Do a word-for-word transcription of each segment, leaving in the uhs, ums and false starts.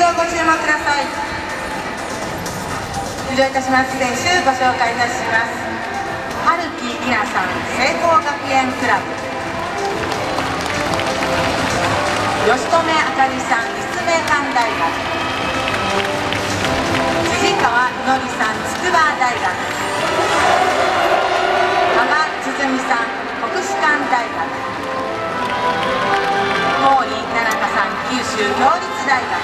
をご注目ください。出場いたします選手ご紹介いたします。春木里奈さん、聖光学園クラブ。吉留あかりさん、立命館大学。辻川のりさん、筑波大学。加賀つづみさん、国士舘大学。毛利奈々香さん、九州共立大学。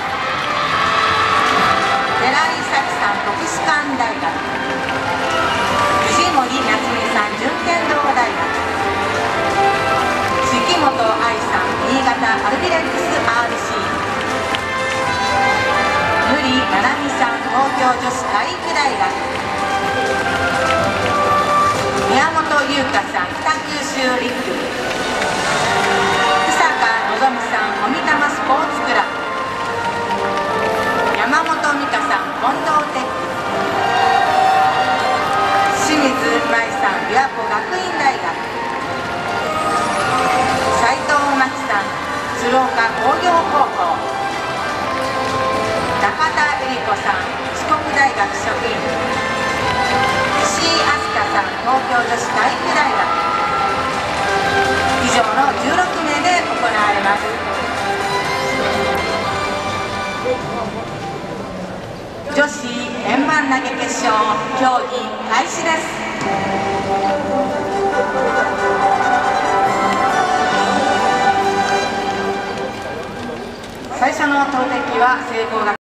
寺井咲さん、国士舘大学。藤森夏美さん、順天堂大学。関本愛さん、新潟アルビレックス アールシー。無理七海さん、東京女子体育大学。宮本優香さん、北九州陸。久坂のぞみさん、小見玉スポーツクラブ。山本美香さん、近藤テック。清水舞さん、琵琶湖学院大学。斉藤真希さん、鶴岡工業高校。中田恵理子さん、四国大学職員。石井飛鳥さん、東京女子体育大学。以上のじゅうろくめいで行われます。女子円盤投げ決勝、競技開始です。最初の投擲は聖光学院